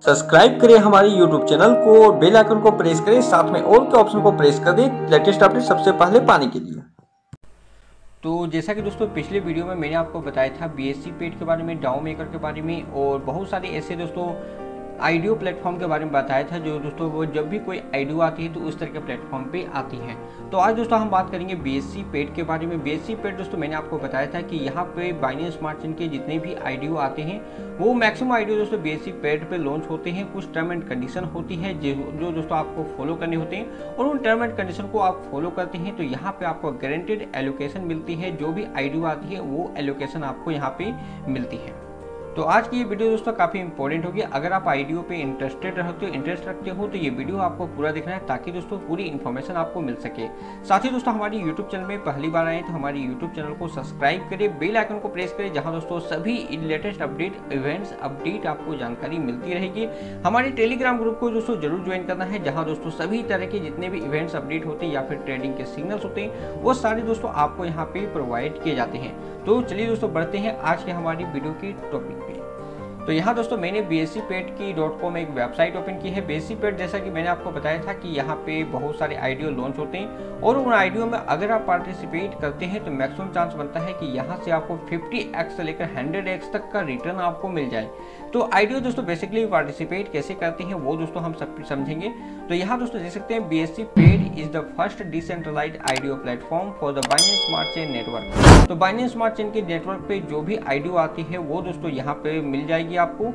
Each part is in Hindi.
सब्सक्राइब करें हमारे YouTube चैनल को और बेल आइकन को प्रेस करें, साथ में ऑल के ऑप्शन को प्रेस कर दें लेटेस्ट अपडेट सबसे पहले पाने के लिए। तो जैसा कि दोस्तों पिछले वीडियो में मैंने आपको बताया था BSc पेड के बारे में, डाउ मेकर के बारे में और बहुत सारे ऐसे दोस्तों आईडियो प्लेटफॉर्म के बारे में बताया था जो दोस्तों वो जब भी कोई आईडियो आती है तो उस तरह के प्लेटफॉर्म पे आती है। तो आज दोस्तों हम बात करेंगे BSc पेड के बारे में। BSc पेड दोस्तों मैंने आपको बताया था कि यहाँ पे बाइनेंस स्मार्ट चेन के जितने भी आईडियो आते हैं वो मैक्सिमम आईडियो दोस्तों BSc पेड पे लॉन्च होते हैं। कुछ टर्म एंड कंडीशन होती है जो दोस्तों आपको फॉलो करने होते हैं और उन टर्म एंड कंडीशन को आप फॉलो करते हैं तो यहाँ पे आपको गारंटेड एलोकेशन मिलती है। जो भी आईडियो आती है वो एलोकेशन आपको यहाँ पे मिलती है। तो आज की ये वीडियो दोस्तों काफ़ी इंपॉर्टेंट होगी। अगर आप आईडियो पे इंटरेस्ट रखते हो तो ये वीडियो आपको पूरा देखना है ताकि दोस्तों पूरी इन्फॉर्मेशन आपको मिल सके। साथ ही दोस्तों हमारी यूट्यूब चैनल में पहली बार आए तो हमारी यूट्यूब चैनल को सब्सक्राइब करें, बेल आइकन को प्रेस करें, जहां दोस्तों सभी लेटेस्ट अपडेट इवेंट्स अपडेट आपको जानकारी मिलती रहेगी। हमारे टेलीग्राम ग्रुप को दोस्तों जरूर ज्वाइन करना है, जहाँ दोस्तों सभी तरह के जितने भी इवेंट्स अपडेट होते हैं या फिर ट्रेडिंग के सिग्नल्स होते हैं वो सारे दोस्तों आपको यहाँ पे प्रोवाइड किए जाते हैं। तो चलिए दोस्तों बढ़ते हैं आज के हमारी वीडियो के टॉपिक पे। तो यहाँ दोस्तों मैंने bscped.com एक वेबसाइट ओपन की है। BSc पेड जैसा कि मैंने आपको बताया था कि यहाँ पे बहुत सारे आईडियो लॉन्च होते हैं और उन आईडियो में अगर आप पार्टिसिपेट करते हैं तो मैक्सिमम चांस बनता है कि यहाँ से आपको 50x से लेकर 100x तक का रिटर्न आपको मिल जाए। तो आईडियो दोस्तों बेसिकली पार्टिसिपेट कैसे करते हैं वो दोस्तों हम सब समझेंगे। तो यहाँ दोस्तों देख सकते हैं BSc pad is the first decentralised IDO platform for the Binance smart chain network. तो बाइनेंस स्मार्ट चेन के नेटवर्क पे जो भी आईडियो आती है वो दोस्तों यहाँ पे मिल जाएगी आपको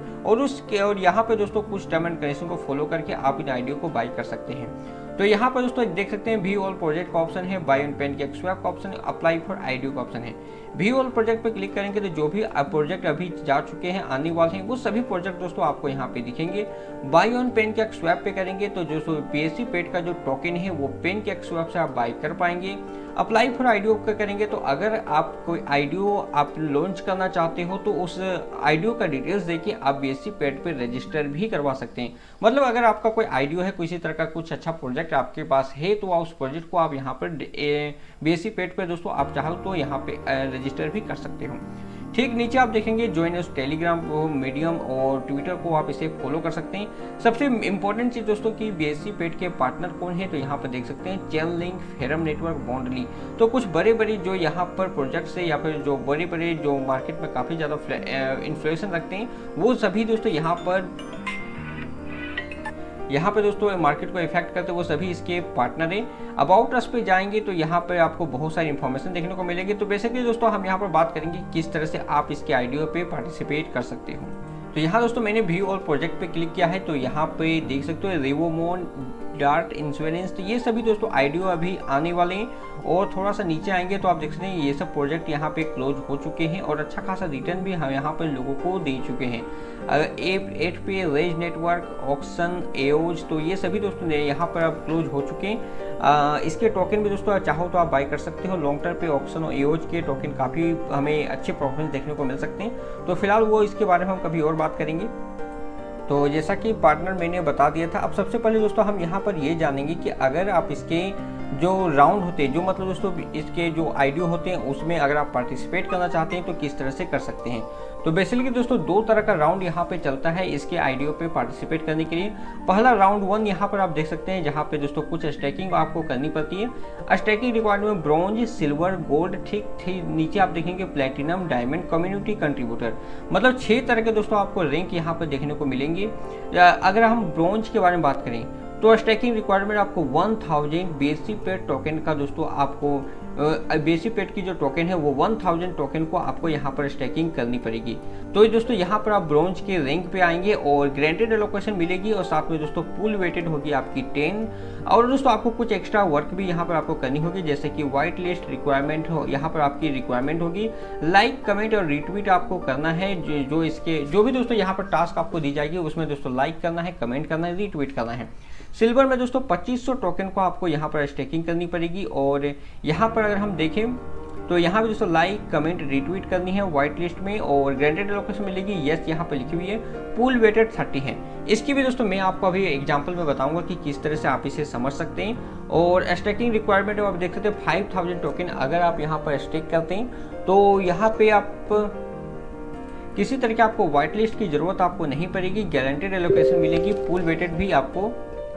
और यहाँ पे दोस्तों कुछ टर्म एंड कंडीशन को फॉलो करके आप इन आईडियो को बाई कर सकते हैं। तो यहाँ पर दोस्तों देख सकते हैं व्यू ऑल प्रोजेक्ट का ऑप्शन है, बाय ऑन पैनकेक स्वैप का ऑप्शन है, अप्लाई फॉर आईडियो का ऑप्शन है। व्यू ऑल प्रोजेक्ट पे क्लिक करेंगे तो जो भी प्रोजेक्ट अभी जा चुके हैं आने वाले हैं वो सभी प्रोजेक्ट दोस्तों आपको यहाँ पे दिखेंगे। बाय ऑन पैनकेक स्वैप पे करेंगे तो जो BSc पेड का जो टोकन है वो पैनकेक स्वैप से आप बाय कर पाएंगे। अप्लाई फॉर आईडियो का करेंगे तो अगर आप कोई आईडियो आप लॉन्च करना चाहते हो तो उस आईडियो का डिटेल्स देके आप BSc पेड पे रजिस्टर भी करवा सकते हैं। मतलब अगर आपका कोई आईडियो है, किसी तरह का कुछ अच्छा प्रोजेक्ट आपके पास है तो उस प्रोजेक्ट को आप यहाँ पर BSc पेड पे दोस्तों आप चाहो तो यहाँ पे रजिस्टर भी कर सकते हो। ठीक नीचे आप देखेंगे ज्वाइन अस टेलीग्राम, मीडियम और ट्विटर को आप इसे फॉलो कर सकते हैं। सबसे इंपॉर्टेंट चीज दोस्तों कि BSc पेड के पार्टनर कौन है तो यहाँ पर देख सकते हैं Chainlink, Ferrum network, Bondly. तो कुछ बड़े बड़े जो यहाँ पर प्रोजेक्ट्स है या फिर जो बड़े बड़े जो मार्केट में काफ़ी ज़्यादा इन्फ्लुएंस रखते हैं वो सभी दोस्तों यहाँ पे दोस्तों मार्केट को इफेक्ट करते वो सभी इसके पार्टनर हैं। अबाउट अस पे जाएंगे तो यहाँ पे आपको बहुत सारी इन्फॉर्मेशन देखने को मिलेगी। तो बेसिकली दोस्तों हम यहाँ पर बात करेंगे किस तरह से आप इसके आईडियो पे पार्टिसिपेट कर सकते हो। तो यहाँ दोस्तों मैंने व्यू ऑल प्रोजेक्ट पे क्लिक किया है तो यहाँ पे देख सकते हो रेवोमोन, डार्ट इंश्योरेंस, तो ये सभी दोस्तों आईडियो अभी आने वाले हैं। और थोड़ा सा नीचे आएंगे तो आप देख सकते हैं ये सब प्रोजेक्ट यहाँ पे क्लोज हो चुके हैं और अच्छा खासा रिटर्न भी हम यहाँ पर लोगों को दे चुके हैं। एट पे रेज नेटवर्क, ऑक्सन, एओज, तो ये सभी दोस्तों यहाँ पर अब क्लोज हो चुके हैं। इसके टोकन भी दोस्तों चाहो तो आप बाई कर सकते हो। लॉन्ग टर्म पे ऑक्सन और एओज के टोकन काफ़ी हमें अच्छे परफॉर्मेंस देखने को मिल सकते हैं। तो फिलहाल वो इसके बारे में हम कभी और बात करेंगे। तो जैसा कि पार्टनर मैंने बता दिया था, अब सबसे पहले दोस्तों हम यहाँ पर ये जानेंगे कि अगर आप इसके जो राउंड होते हैं, जो मतलब दोस्तों इसके जो आईडियो होते हैं उसमें अगर आप पार्टिसिपेट करना चाहते हैं तो किस तरह से कर सकते हैं। तो बेसिकली दोस्तों दो तरह का राउंड यहाँ पे चलता है इसके आईडियो पे पार्टिसिपेट करने के लिए। पहला राउंड 1 यहाँ पर आप देख सकते हैं जहाँ पे दोस्तों कुछ स्टैकिंग आपको करनी पड़ती है। Staking requirement bronze, silver, gold, ठीक नीचे आप देखेंगे प्लेटिनम, डायमंड, कम्युनिटी कंट्रीब्यूटर, मतलब 6 तरह के दोस्तों आपको रैंक यहाँ पर देखने को मिलेंगे। अगर हम ब्रॉन्ज के बारे में बात करें तो स्टैकिंग रिक्वायरमेंट आपको 1000 BSc पेड टोकन का दोस्तों आपको BSc पेड की जो टोकन है वो 1000 टोकन को आपको यहाँ पर स्टैकिंग करनी पड़ेगी। तो दोस्तों यहाँ पर आप ब्रॉन्ज के रैंक पे आएंगे और ग्रांटेड एलोकेशन मिलेगी और साथ में दोस्तों पूल वेटेड होगी आपकी 10। और दोस्तों आपको कुछ एक्स्ट्रा वर्क भी यहाँ पर आपको करनी होगी, जैसे कि व्हाइट लिस्ट रिक्वायरमेंट हो, यहाँ पर आपकी रिक्वायरमेंट होगी। लाइक, कमेंट और रिट्वीट आपको करना है। जो भी दोस्तों यहाँ पर टास्क आपको दी जाएगी उसमें दोस्तों लाइक करना है, कमेंट करना है, रिट्वीट करना है। सिल्वर में दोस्तों 2500 टोकन को आपको यहाँ पर स्टेकिंग करनी पड़ेगी। और यहाँ पर अगर हम देखें तो यहाँ पे दोस्तों लाइक, कमेंट, रिट्वीट करनी है व्हाइट लिस्ट में और ग्रांटेड एलोकेशन मिलेगी यस यहाँ पर लिखी हुई है। पूल वेटेड 30 है। इसकी भी दोस्तों मैं आपको अभी एग्जांपल में बताऊंगा कि किस तरह से आप इसे समझ सकते हैं। और स्टेकिंग रिक्वायरमेंट आप देख सकते हैं 5000 टोकन अगर आप यहाँ पर स्टेक करते हैं तो यहाँ पे आप किसी तरह की आपको व्हाइट लिस्ट की जरूरत आपको नहीं पड़ेगी, गारंटेड एलोकेशन मिलेगी। पूल वेटेड भी आपको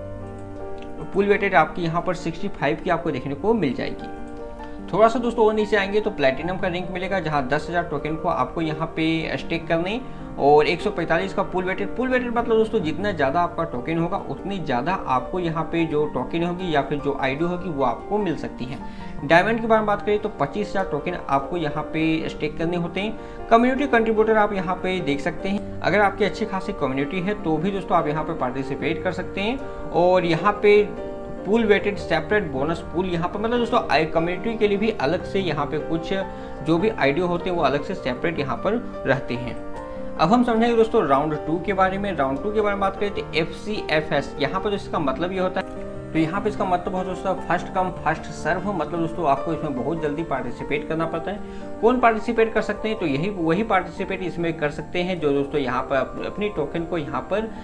आपकी यहाँ पर 65 की आपको देखने को मिल जाएगी। थोड़ा सा दोस्तों और नीचे आएंगे तो प्लेटिनम का रैंक मिलेगा, जहाँ 10,000 टोकन को आपको यहाँ पे स्टेक करने और 145 का पूल वेटेड मतलब दोस्तों जितना ज़्यादा आपका टोकन होगा उतनी ज़्यादा आपको यहाँ पे जो टोकन होगी या फिर जो आईडी होगी वो आपको मिल सकती है। डायमंड के बारे में बात करें तो 25,000 टोकन आपको यहाँ पे स्टेक करने होते हैं। कम्युनिटी कंट्रीब्यूटर आप यहाँ पे देख सकते हैं, अगर आपकी अच्छी खासी कम्युनिटी है तो भी दोस्तों आप यहाँ पे पार्टिसिपेट कर सकते हैं। और यहाँ पे pool weighted separate bonus pool यहाँ पर मतलब दोस्तों कम्युनिटी के लिए भी अलग से यहाँ पे कुछ जो भी आइडिया होते हैं वो अलग से सेपरेट यहाँ पर रहते हैं। अब हम समझेंगे दोस्तों राउंड 2 के बारे में। राउंड 2 के बारे में बात करें तो FCFS यहाँ पर इसका मतलब ये होता है, तो यहाँ पे इसका मतलब हो दोस्तों फर्स्ट कम फर्स्ट सर्व, मतलब दोस्तों आपको इसमें बहुत जल्दी पार्टिसिपेट करना पड़ता है। कौन पार्टिसिपेट कर सकते हैं, तो वही पार्टिसिपेट इसमें कर सकते हैं जो दोस्तों यहाँ पर अपनी टोकन को यहाँ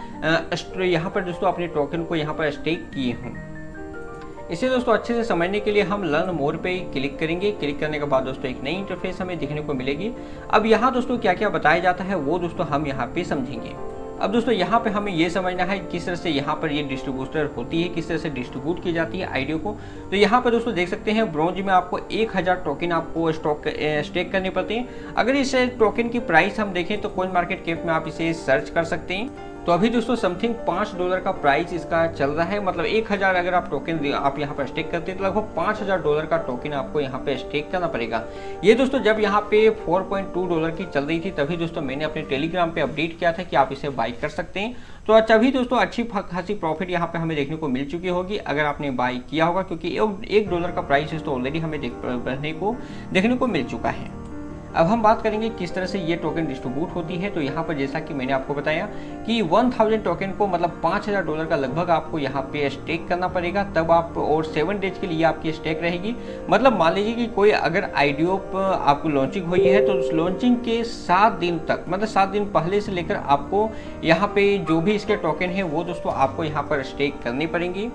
पर दोस्तों अपने टोकन को यहाँ पर स्टेक किए हों। इसे दोस्तों अच्छे से समझने के लिए हम लर्न मोर पे क्लिक करेंगे। क्लिक करने के बाद दोस्तों एक नई इंटरफेस हमें देखने को मिलेगी। अब यहाँ दोस्तों क्या क्या बताया जाता है वो दोस्तों हम यहाँ पे समझेंगे। अब दोस्तों यहाँ पे हमें ये समझना है किस तरह से यहाँ पर ये डिस्ट्रीब्यूटर होती है, किस तरह से डिस्ट्रीब्यूट की जाती है आईडियो को। तो यहाँ पर दोस्तों देख सकते हैं ब्रोंज में आपको 1000 टोकन आपको स्टेक करने पड़ते हैं। अगर इस टोकन की प्राइस हम देखें तो कॉइन मार्केट कैप में आप इसे सर्च कर सकते हैं। तो अभी दोस्तों समथिंग $5 का प्राइस इसका चल रहा है, मतलब 1000 अगर आप टोकन आप यहाँ पर स्टेक करते हैं तो लगभग $5000 का टोकन आपको यहाँ पे स्टेक करना पड़ेगा। ये दोस्तों जब यहाँ पे $4.2 की चल रही थी तभी दोस्तों मैंने अपने टेलीग्राम पे अपडेट किया था कि आप इसे बाई कर सकते हैं। तो अच्छा अभी दोस्तों अच्छी खासी प्रॉफिट यहाँ पे हमें देखने को मिल चुकी होगी अगर आपने बाई किया होगा, क्योंकि $1 का प्राइस दोस्तों ऑलरेडी हमें देखने को मिल चुका है। अब हम बात करेंगे किस तरह से ये टोकन डिस्ट्रीब्यूट होती है। तो यहाँ पर जैसा कि मैंने आपको बताया कि 1000 टोकन को मतलब $5000 का लगभग आपको यहाँ पे स्टेक करना पड़ेगा, तब आप और 7 डेज के लिए आपकी स्टेक रहेगी। मतलब मान लीजिए कि कोई अगर आईडियो आपको लॉन्चिंग हुई है तो उस लॉन्चिंग के 7 दिन तक, मतलब 7 दिन पहले से लेकर आपको यहाँ पे जो भी इसके टोकन है वो दोस्तों आपको यहाँ पर स्टेक करनी पड़ेंगी।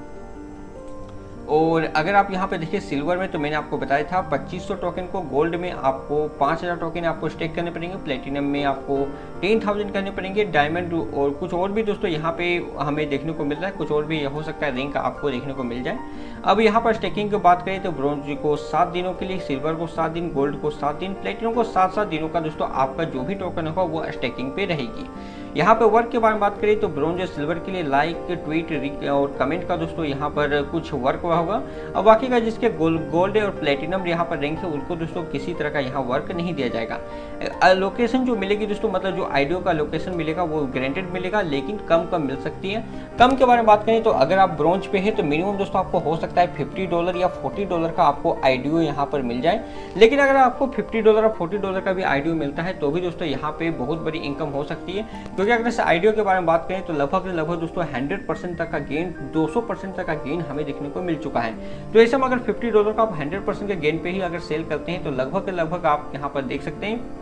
और अगर आप यहाँ पे देखिए सिल्वर में तो मैंने आपको बताया था 2500 टोकन को, गोल्ड में आपको 5000 टोकन आपको स्टेक करने पड़ेंगे, प्लेटिनम में आपको 10,000 करने पड़ेंगे, डायमंड और कुछ और भी दोस्तों यहाँ पे हमें देखने को मिल रहा है, कुछ और भी हो सकता है रैंक आपको देखने को मिल जाए। अब यहाँ पर स्टेकिंग की बात करें तो ब्रोंज को 7 दिनों के लिए, सिल्वर को 7 दिन, गोल्ड को 7 दिन, प्लेटिनम को 7 दिनों का दोस्तों आपका जो भी टोकन होगा वो स्टेकिंग पे रहेगी। यहाँ पे वर्क के बारे में बात करें तो ब्रोंज और सिल्वर के लिए लाइक, ट्वीट और कमेंट का दोस्तों यहाँ पर कुछ वर्क होगा। अब बाकी का जिसके गोल्ड और प्लेटिनम यहाँ पर रैंक है उनको दोस्तों किसी तरह का यहाँ वर्क नहीं दिया जाएगा। लोकेशन जो मिलेगी दोस्तों, मतलब जो आईडियो का लोकेशन मिलेगा वो गारंटेड मिलेगा, लेकिन कम मिल सकती है। कम के बारे में बात करें तो अगर आप ब्रोंज पे है तो मिनिमम दोस्तों आपको हो सकता है $50 या $40 का आपको आईडियो यहाँ पर मिल जाए। लेकिन अगर आपको $50 और $40 का भी आईडियो मिलता है तो भी दोस्तों यहाँ पे बहुत बड़ी इनकम हो सकती है, क्योंकि अगर इस आईडियो के बारे में बात करें तो लगभग दोस्तों 100% तक का गेन, 200% तक का गेन हमें देखने को मिल चुका है। तो ऐसे में अगर $50 का आप 100% के गेन पे ही अगर सेल करते हैं तो लगभग आप यहाँ पर देख सकते हैं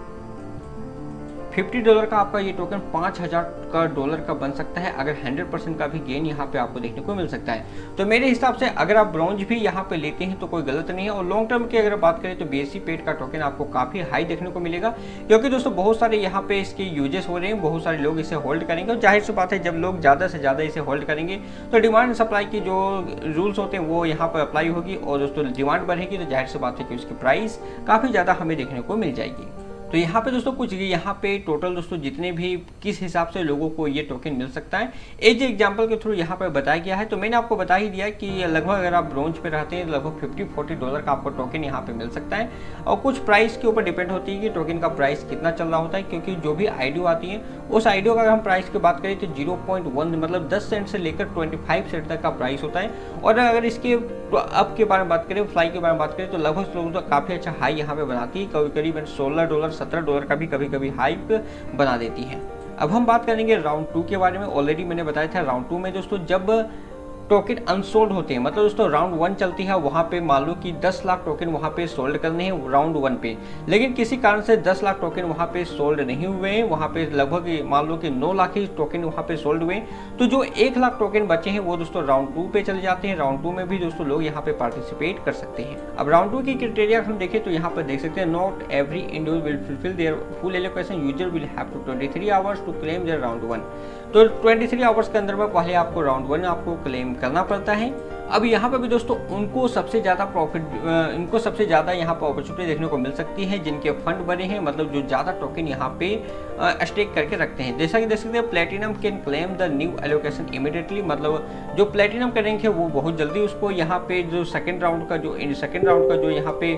$50 का आपका ये टोकन $5000 का बन सकता है, अगर 100% का भी गेन यहाँ पे आपको देखने को मिल सकता है। तो मेरे हिसाब से अगर आप ब्रोंज भी यहाँ पे लेते हैं तो कोई गलत नहीं है। और लॉन्ग टर्म की अगर बात करें तो BSC पेड का टोकन आपको काफ़ी हाई देखने को मिलेगा, क्योंकि दोस्तों बहुत सारे यहाँ पे इसके यूजेस हो रहे हैं, बहुत सारे लोग इसे होल्ड करेंगे। और जाहिर सी बात है जब लोग ज़्यादा से ज़्यादा इसे होल्ड करेंगे तो डिमांड एंड सप्लाई की जो रूल्स होते हैं वो यहाँ पर अप्लाई होगी, और दोस्तों डिमांड बढ़ेगी तो जाहिर सी बात है कि उसकी प्राइस काफ़ी ज़्यादा हमें देखने को मिल जाएगी। तो यहाँ पे दोस्तों कुछ यहाँ पे टोटल दोस्तों जितने भी किस हिसाब से लोगों को ये टोकन मिल सकता है एज एग्जांपल के थ्रू यहाँ पे बताया गया है। तो मैंने आपको बता ही दिया कि लगभग अगर आप ब्रोंज पे रहते हैं तो लगभग $50-40 का आपको टोकन यहाँ पे मिल सकता है। और कुछ प्राइस के ऊपर डिपेंड होती है कि टोकन का प्राइस कितना चल रहा होता है, क्योंकि जो भी आईडियो आती है उस आईडियो का अगर हम प्राइस की बात करें तो 0.1 मतलब 10 सेंट से लेकर 25 सेंट तक का प्राइस होता है। और अगर इसके अप के बारे में बात करें, फ्लाई के बारे में बात करें तो लगभग लोग तो काफ़ी अच्छा हाई यहाँ पे बनाती है, करीबन $16 $17 का भी कभी हाइप बना देती है। अब हम बात करेंगे राउंड 2 के बारे में। ऑलरेडी मैंने बताया था राउंड 2 में दोस्तों जब टोकन अनसोल्ड होते हैं, मतलब दोस्तों राउंड 1 चलती है, वहाँ पे मान लो कि 10 लाख टोकन वहाँ पे सोल्ड करने हैं राउंड 1 पे, लेकिन किसी कारण से 10 लाख टोकन वहाँ पे सोल्ड नहीं हुए हैं, वहाँ पे लगभग मान लो कि 9 लाख ही टोकन वहाँ पे सोल्ड हुए, तो जो 1 लाख टोकन बचे हैं वो दोस्तों राउंड 2 पे चले जाते हैं। राउंड 2 में भी दोस्तों लोग यहाँ पे पार्टिसिपेट कर सकते हैं। अब राउंड 2 की क्राइटेरिया हम देखें तो यहाँ पर देख सकते हैं, not every individual will fulfil their full allocation, user will have to 23 hours to claim their round 1। तो 23 आवर्स के अंदर में पहले आपको राउंड 1 आपको क्लेम करना पड़ता है। अब यहाँ पर भी दोस्तों उनको सबसे ज़्यादा प्रॉफिट, इनको सबसे ज़्यादा यहाँ पर अपॉर्चुनिटी देखने को मिल सकती है जिनके फंड बने हैं, मतलब जो ज़्यादा टोकन यहाँ पे स्टेक करके रखते हैं। जैसा कि देख सकते हैं, platinum can claim the new allocation immediately, मतलब जो प्लेटिनम करेंगे वो बहुत जल्दी उसको यहाँ पे जो सेकेंड राउंड का जो यहाँ पे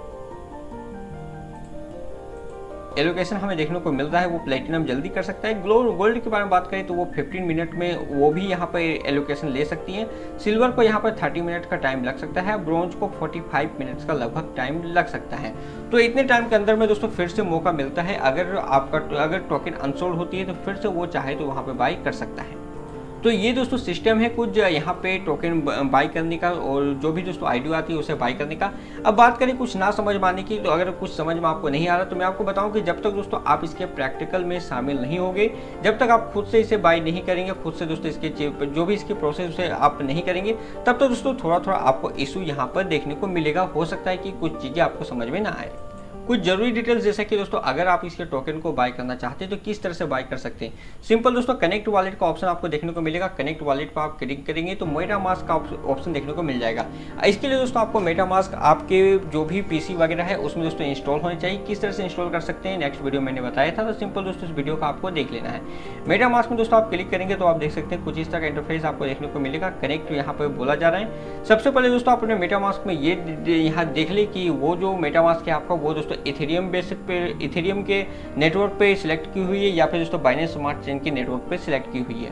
एलोकेशन हमें देखने को मिल रहा है वो प्लेटिनम जल्दी कर सकता है। गोल्ड के बारे में बात करें तो वो 15 मिनट में वो भी यहाँ पर एलोकेशन ले सकती है। सिल्वर को यहाँ पर 30 मिनट का टाइम लग सकता है, ब्रॉन्ज को 45 मिनट्स का लगभग टाइम लग सकता है। तो इतने टाइम के अंदर में दोस्तों फिर से मौका मिलता है, अगर टोकन अनसोल्ड होती है तो फिर से वो चाहे तो वहाँ पर बाई कर सकता है। तो ये दोस्तों सिस्टम है कुछ यहाँ पे टोकन बाई करने का, और जो भी दोस्तों आईडिया आती है उसे बाई करने का। अब बात करें कुछ ना समझ में आने की, तो अगर कुछ समझ में आपको नहीं आ रहा तो मैं आपको बताऊं कि जब तक दोस्तों आप इसके प्रैक्टिकल में शामिल नहीं होंगे, जब तक आप खुद से इसे बाई नहीं करेंगे, खुद से दोस्तों इसके जो भी इसकी प्रोसेस उसे आप नहीं करेंगे, तब तक दोस्तों थोड़ा थोड़ा आपको इशू यहाँ पर देखने को मिलेगा। हो सकता है कि कुछ चीज़ें आपको समझ में ना आए। कुछ जरूरी डिटेल्स, जैसे कि दोस्तों अगर आप इसके टोकन को बाय करना चाहते हैं तो किस तरह से बाय कर सकते हैं। सिंपल दोस्तों, कनेक्ट वॉलेट का ऑप्शन आपको देखने को मिलेगा। कनेक्ट वॉलेट पर आप क्लिक करेंगे तो मेटामास्क का ऑप्शन देखने को मिल जाएगा। इसके लिए दोस्तों आपको मेटामास्क आपके जो भी पीसी वगैरह है उसमें दोस्तों इंस्टॉल होने चाहिए। किस तरह से इंस्टॉल कर सकते हैं नेक्स्ट वीडियो मैंने बताया था, तो सिंपल दोस्तों इस वीडियो का आपको देख लेना है। मेटामास्क में दोस्तों आप क्लिक करेंगे तो आप देख सकते हैं कुछ इस तरह का इंटरफेस आपको देखने को मिलेगा। कनेक्ट यहाँ पर बोला जा रहा है। सबसे पहले दोस्तों आप अपने मेटामास्क में ये यहाँ देख ले कि वो जो मेटामास्क है आपका वो दोस्तों इथेरियम बेस पे, इथेरियम के नेटवर्क पे सिलेक्ट की हुई है या फिर दोस्तों बाइनेंस स्मार्ट चेन के नेटवर्क पे सिलेक्ट की हुई है।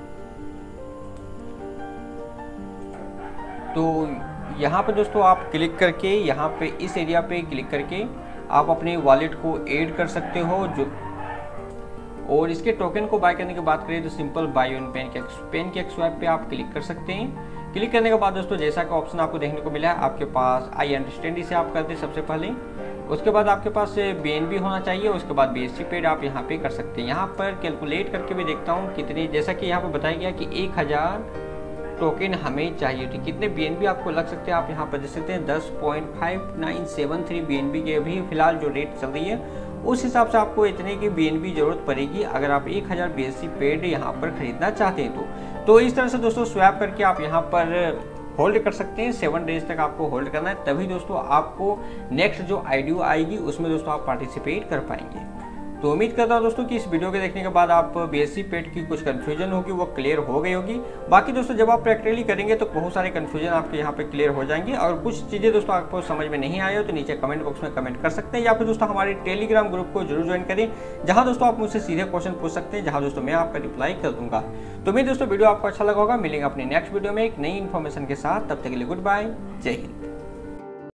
तो यहाँ पे दोस्तों आप क्लिक करके यहाँ पे इस एरिया पे क्लिक करके आप अपने वॉलेट को ऐड कर सकते हो। जो और इसके टोकन को बाय करने की बात करें तो simple buy on PancakeSwap पे आप क्लिक कर सकते हैं। क्लिक करने के बाद दोस्तों जैसा का ऑप्शन आपको देखने को मिला है, आपके पास आई अंडरस्टैंड इसे आप करते सबसे पहले। उसके बाद आपके पास BNB होना चाहिए, उसके बाद BSC पेड आप यहाँ पे कर सकते हैं। यहाँ पर कैलकुलेट करके भी देखता हूँ कितनी, जैसा कि यहाँ पर बताया गया कि 1000 टोकन हमें चाहिए, तो कितने BNB आपको लग सकते हैं आप यहाँ पर देख सकते हैं। 10.5973 BNB के अभी फिलहाल जो रेट चल रही है उस हिसाब से आपको इतने की BNB जरूरत पड़ेगी अगर आप 1000 BSC पेड यहाँ पर खरीदना चाहते हैं। तो इस तरह से दोस्तों स्वैप करके आप यहाँ पर होल्ड कर सकते हैं। 7 डेज तक आपको होल्ड करना है, तभी दोस्तों आपको नेक्स्ट जो आईडियो आएगी उसमें दोस्तों आप पार्टिसिपेट कर पाएंगे। तो उम्मीद करता हूँ दोस्तों कि इस वीडियो के देखने के बाद आप BSC पेड की कुछ कन्फ्यूजन होगी वो क्लियर हो गई होगी। बाकी दोस्तों जब आप प्रैक्टिकली करेंगे तो बहुत सारे कन्फ्यूजन आपके यहाँ पे क्लियर हो जाएंगे, और कुछ चीज़ें दोस्तों आपको समझ में नहीं आए हो तो नीचे कमेंट बॉक्स में कमेंट कर सकते हैं, या फिर दोस्तों हमारे टेलीग्राम ग्रुप को जरूर ज्वाइन करें, जहाँ दोस्तों आप मुझसे सीधे क्वेश्चन पूछ सकते हैं, जहाँ दोस्तों मैं आपका रिप्लाई कर दूंगा। तो मेरे दोस्तों वीडियो आपको अच्छा लगा होगा। मिलेंगे अपने नेक्स्ट वीडियो में एक नई इन्फॉर्मेशन के साथ, तब तक के लिए गुड बाय, जय हिंद।